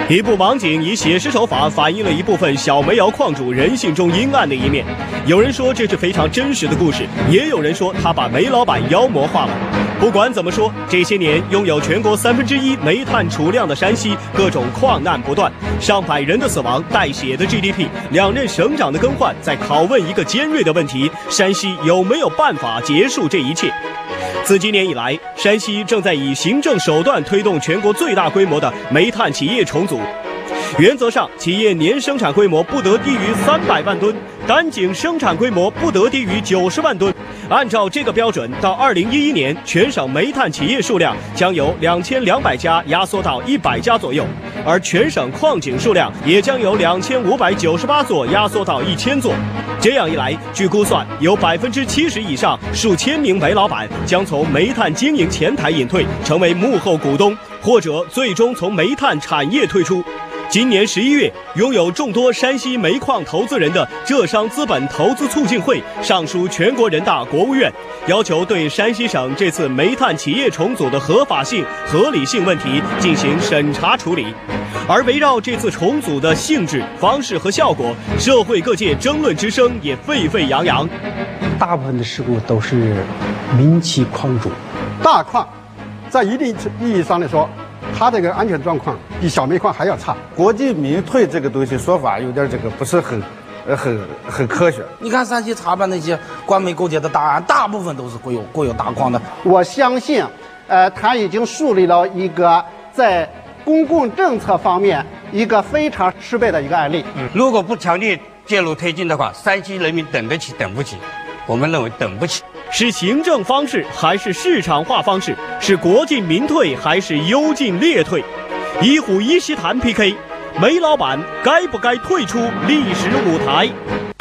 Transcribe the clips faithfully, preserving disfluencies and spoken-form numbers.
一部网警以写实手法反映了一部分小煤窑矿主人性中阴暗的一面。有人说这是非常真实的故事，也有人说他把煤老板妖魔化了。不管怎么说，这些年拥有全国三分之一煤炭储量的山西，各种矿难不断，上百人的死亡，带血的 G D P， 两任省长的更换，在拷问一个尖锐的问题：山西有没有办法结束这一切？自今年以来，山西正在以行政手段推动全国最大规模的煤炭企业重组。原则上，企业年生产规模不得低于三百万吨，单井生产规模不得低于九十万吨。按照这个标准，到二零一一年，全省煤炭企业数量将由两千两百家压缩到一百家左右，而全省矿井数量也将由两千五百九十八座压缩到一千座。这样一来，据估算，有百分之七十以上数千名煤老板将从煤炭经营前台隐退，成为幕后股东，或者最终从煤炭产业退出。今年十一月，拥有众多山西煤矿投资人的浙商资本投资促进会上书全国人大、国务院，要求对山西省这次煤炭企业重组的合法性、合理性问题进行审查处理。而围绕这次重组的性质、方式和效果，社会各界争论之声也沸沸扬扬。 大部分的事故都是民企矿主， 大矿在一定意义上来说，它这个安全状况比小煤矿还要差。 国进民退这个东西说法有点这个不是很，呃，很很科学。 你看山西查办那些关煤勾结的大案，大部分都是国有国有大矿的。 我相信，呃，他已经树立了一个在公共政策方面一个非常失败的一个案例。 嗯，如果不强烈介入推进的话，山西人民等得起等不起？我们认为等不起。 是行政方式还是市场化方式？是国进民退还是优进劣退？一虎一席谈 P K， 煤老板该不该退出历史舞台？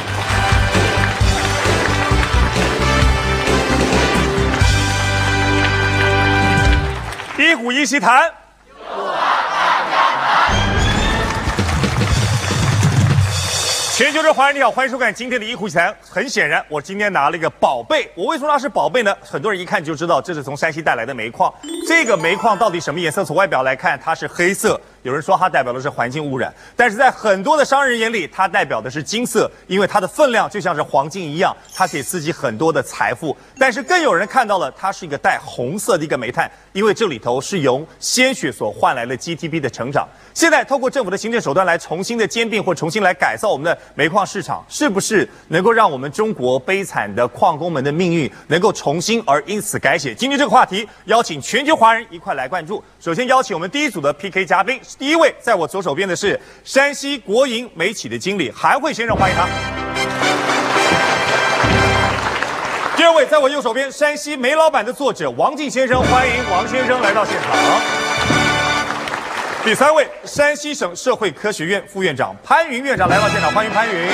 一虎一席谈。全球之华人你好，欢迎收看今天的一虎一席谈。很显然，我今天拿了一个宝贝。我为什么它是宝贝呢？很多人一看就知道，这是从山西带来的煤矿。这个煤矿到底什么颜色？从外表来看，它是黑色。有人说它代表的是环境污染，但是在很多的商人眼里，它代表的是金色，因为它的分量就像是黄金一样，它可以刺激很多的财富。但是更有人看到了，它是一个带红色的一个煤炭，因为这里头是由鲜血所换来的 G D P 的成长。现在透过政府的行政手段来重新的兼并或重新来改造我们的煤矿市场，是不是能够让我们中国悲惨的矿工们的命运能够重新而因此改写？今天这个话题，邀请全球华人一块来关注。首先邀请我们第一组的 P K 嘉宾，第一位在我左手边的是山西国营煤企的经理韩慧先生，欢迎他。第二位在我右手边，山西煤老板的作者王进先生，欢迎王先生来到现场。第三位，山西省社会科学院副院长潘云院长来到现场，欢迎潘云。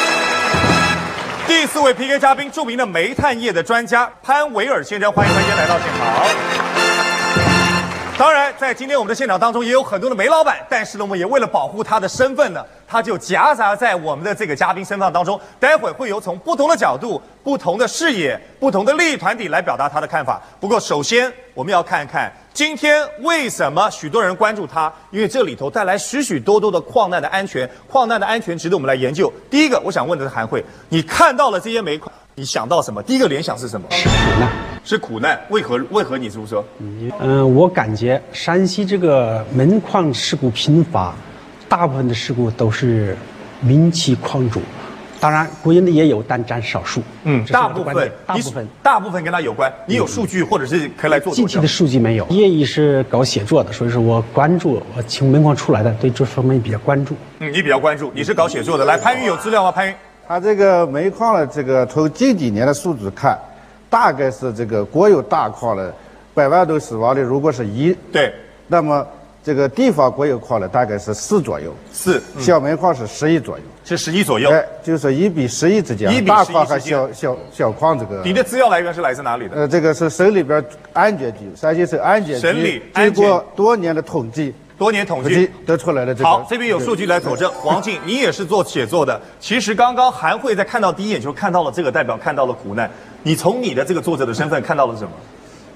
第四位 P K 嘉宾，著名的煤炭业的专家潘维尔先生，欢迎潘先生来到现场。当然，在今天我们的现场当中也有很多的煤老板，但是呢，我们也为了保护他的身份呢，他就夹杂在我们的这个嘉宾身份当中。待会会有从不同的角度、不同的视野、不同的利益团体来表达他的看法。不过，首先我们要看看今天为什么许多人关注他，因为这里头带来许许多多的矿难的安全，矿难的安全值得我们来研究。第一个，我想问的是韩慧，你看到了这些煤矿，你想到什么？第一个联想是什么？ 是苦难。 是苦难，为何？为何你这么说？ 嗯、呃，我感觉山西这个煤矿事故频发，大部分的事故都是民企矿主，当然国营的也有，但占少数。 嗯，大部分， 大部分， 大部分跟它有关。你有数据，或者是可以来做具体的数据没有。业余是搞写作的，所以说我关注，我从煤矿出来的，对这方面比较关注。 嗯，你比较关注，你是搞写作的。来，潘云有资料吗？潘云， 他这个煤矿的这个从近几年的数字看。大概是这个国有大矿的百万吨死亡率，如果是一， 对， 那么这个地方国有矿的大概是四左右， 四， 嗯、小煤矿是十一左右， 是十一左右， 哎，就是一比十一之间， 一比大矿和小小小矿这个。 你的资料来源是来自哪里的？ 呃，这个是省里边安检局，山西省安检局经过多年的统计。 多年统计得出来的这个。 好，这边有数据来佐证。王进，你也是做写作的。其实刚刚韩慧在看到第一眼就看到了这个代表，看到了苦难。你从你的这个作者的身份看到了什么？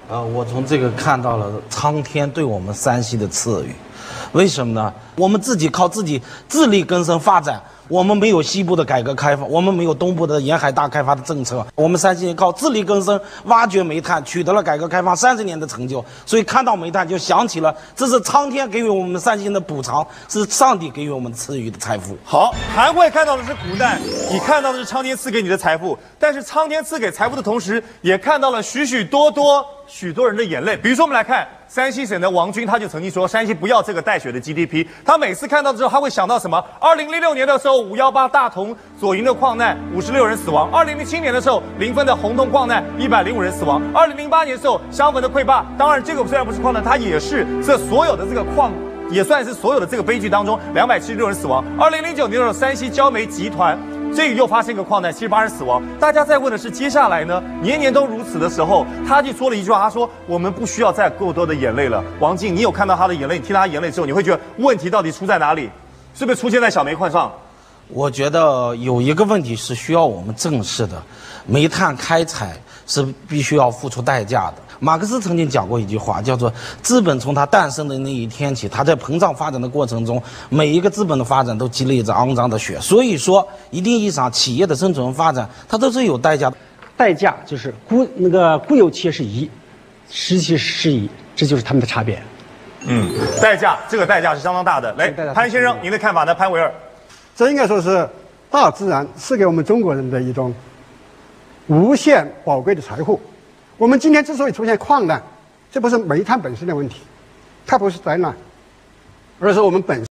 呃，我从这个看到了苍天对我们山西的赐予。为什么呢？我们自己靠自己自力更生发展，我们没有西部的改革开放，我们没有东部的沿海大开发的政策，我们山西人靠自力更生挖掘煤炭，取得了改革开放三十年的成就。所以看到煤炭就想起了，这是苍天给予我们山西人的补偿，是上帝给予我们赐予的财富。 好，韩会看到的是苦难，你看到的是苍天赐给你的财富，但是苍天赐给财富的同时，也看到了许许多多许多人的眼泪。比如说，我们来看山西省的王军，他就曾经说，山西不要这个带血的 G D P。他每次看到之后，他会想到什么？二零零六年的时候，五幺八大同左营的矿难，五十六人死亡；二零零七年的时候，临汾的红洞矿难，一百零五人死亡；二零零八年的时候，襄汾的溃坝，当然这个虽然不是矿难，它也是这所有的这个矿。也算是所有的这个悲剧当中，两百七十六人死亡。二零零九年的时候，山西焦煤集团这个又发生一个矿难，七十八人死亡。大家在问的是，接下来呢，年年都如此的时候，他就说了一句话，他说：“我们不需要再过多的眼泪了。”王静，你有看到他的眼泪，你听他的眼泪之后，你会觉得问题到底出在哪里？是不是出现在小煤矿上？ 我觉得有一个问题是需要我们正视的，煤炭开采是必须要付出代价的。马克思曾经讲过一句话，叫做资本从它诞生的那一天起，它在膨胀发展的过程中，每一个资本的发展都积累着肮脏的血。所以说，一定意义上，企业的生存发展，它都是有代价的。 代价就是国那个国有企业是一，实际是一，这就是他们的差别。 嗯，代价，这个代价是相当大的。来，潘先生，您的看法呢？潘维尔， 这应该说是大自然赐给我们中国人的一种无限宝贵的财富。我们今天之所以出现矿难，这不是煤炭本身的问题，它不是灾难，而是我们本